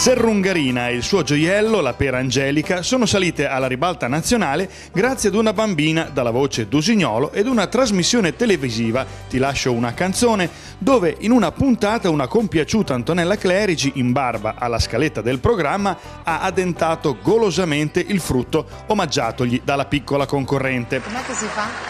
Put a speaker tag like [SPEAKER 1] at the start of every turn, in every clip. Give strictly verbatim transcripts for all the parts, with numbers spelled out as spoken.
[SPEAKER 1] Serrungarina e il suo gioiello, la pera angelica, sono salite alla ribalta nazionale grazie ad una bambina dalla voce d'Usignolo ed una trasmissione televisiva, Ti lascio una canzone, dove in una puntata una compiaciuta Antonella Clerici, in barba alla scaletta del programma, ha addentato golosamente il frutto omaggiatogli dalla piccola concorrente.
[SPEAKER 2] Com'è che si fa?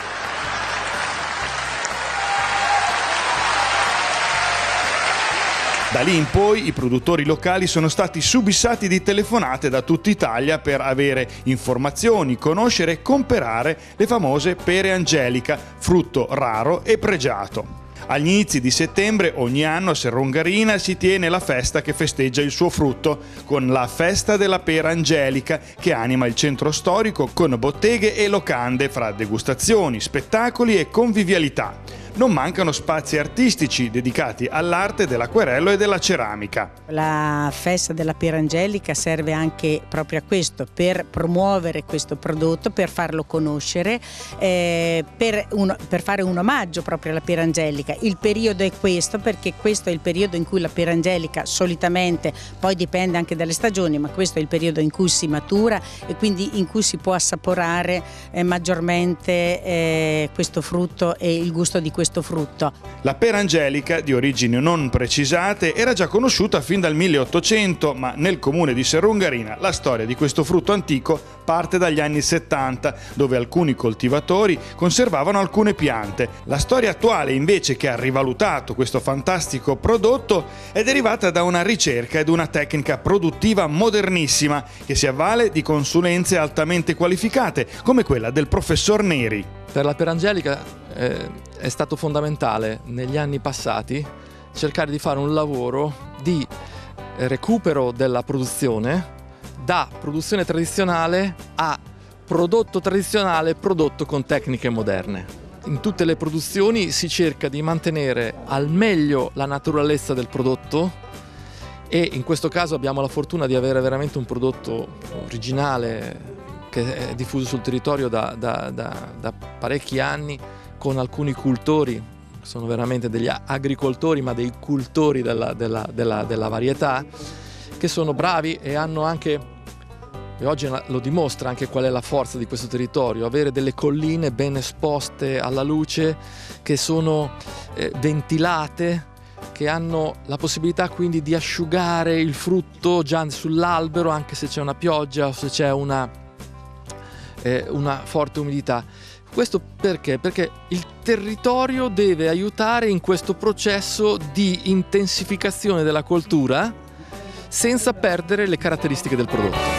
[SPEAKER 1] Da lì in poi i produttori locali sono stati subissati di telefonate da tutta Italia per avere informazioni, conoscere e comperare le famose pere angelica, frutto raro e pregiato. Agli inizi di settembre ogni anno a Serrungarina si tiene la festa che festeggia il suo frutto, con la Festa della Pera Angelica che anima il centro storico con botteghe e locande fra degustazioni, spettacoli e convivialità. Non mancano spazi artistici dedicati all'arte dell'acquerello e della ceramica.
[SPEAKER 3] La festa della pera angelica serve anche proprio a questo, per promuovere questo prodotto, per farlo conoscere, eh, per, un, per fare un omaggio proprio alla pera angelica. Il periodo è questo, perché questo è il periodo in cui la pera angelica solitamente, poi dipende anche dalle stagioni, ma questo è il periodo in cui si matura e quindi in cui si può assaporare eh, maggiormente eh, questo frutto e il gusto di questo questo frutto.
[SPEAKER 1] La pera angelica, di origini non precisate, era già conosciuta fin dal milleottocento, ma nel comune di Serrungarina la storia di questo frutto antico parte dagli anni settanta, dove alcuni coltivatori conservavano alcune piante. La storia attuale, invece, che ha rivalutato questo fantastico prodotto, è derivata da una ricerca ed una tecnica produttiva modernissima che si avvale di consulenze altamente qualificate, come quella del professor Neri.
[SPEAKER 4] Per la pera angelica eh, è stato fondamentale negli anni passati cercare di fare un lavoro di recupero della produzione, da produzione tradizionale a prodotto tradizionale prodotto con tecniche moderne. In tutte le produzioni si cerca di mantenere al meglio la naturalezza del prodotto e in questo caso abbiamo la fortuna di avere veramente un prodotto originale che è diffuso sul territorio da, da, da, da parecchi anni, con alcuni cultori, sono veramente degli agricoltori ma dei cultori della, della, della, della varietà, che sono bravi e hanno anche, e oggi lo dimostra anche qual è la forza di questo territorio, avere delle colline ben esposte alla luce, che sono eh, ventilate, che hanno la possibilità quindi di asciugare il frutto già sull'albero anche se c'è una pioggia o se c'è una, eh, una forte umidità. Questo perché? Perché il territorio deve aiutare in questo processo di intensificazione della coltura senza perdere le caratteristiche del prodotto.